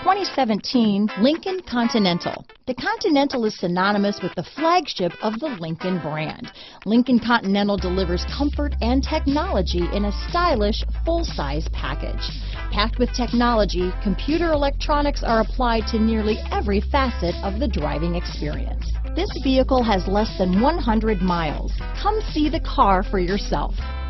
2017 Lincoln Continental. The Continental is synonymous with the flagship of the Lincoln brand. Lincoln Continental delivers comfort and technology in a stylish, full-size package. Packed with technology, computer electronics are applied to nearly every facet of the driving experience. This vehicle has less than 100 miles. Come see the car for yourself.